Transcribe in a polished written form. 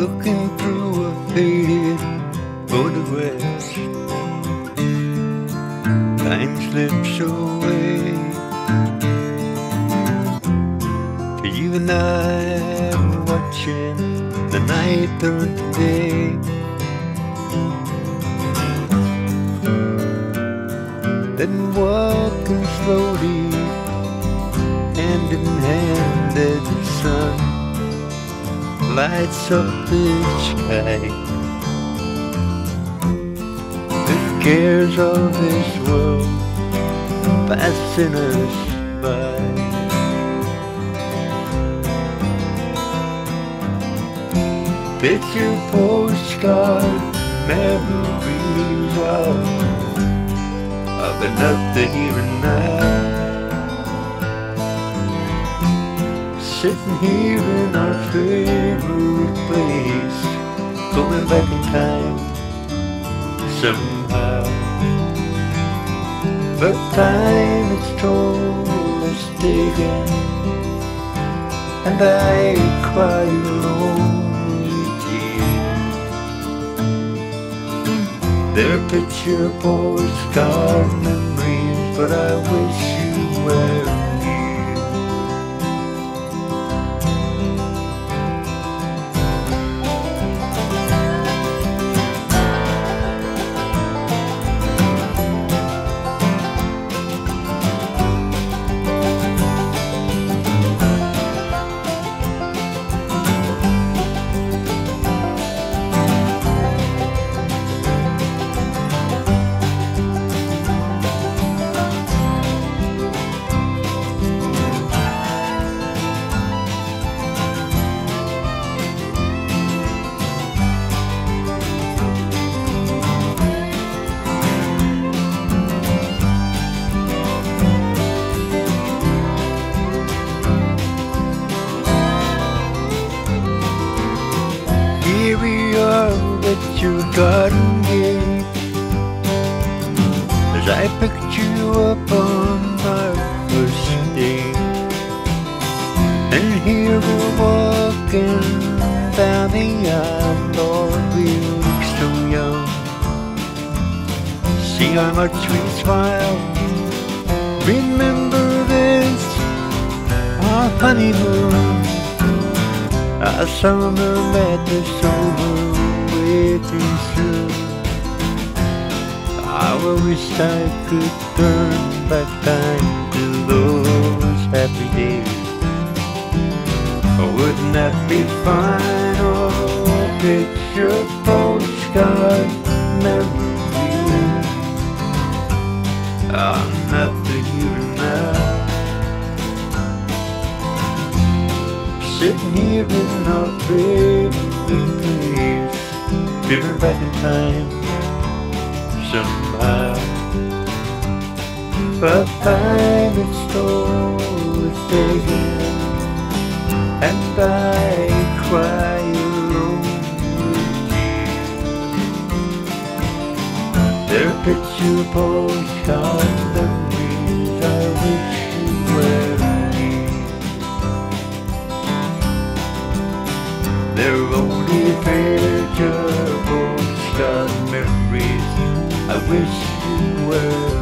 looking through a faded photograph. Time slips away. You and I were watching the night turn to day. Then walking slowly, hand in hand as the sun lights up the sky. The cares of this world passing us by. Picture postcard memories of another here and now. Sitting here in our favorite place, going back in time somehow. But time has told us taken, and I cry alone. They're picture postcard memories, but I wish you were here. Here we are at your garden gate, as I picked you up on our first date. And here we're walking down the aisle, Lord, we look so young. See how much we smile. Remember this, our honeymoon, our summer madness over way too soon. I wish I could turn back time to those happy days. Wouldn't that be fine? Oh, picture postcard memories. I'm not the here now. Sitting here in our favorite place, living back in time somehow. But time it's told is taken, and I cry alone with you. Their picture postcard memories, I wish you were here. They're only picture postcard memories, I wish you were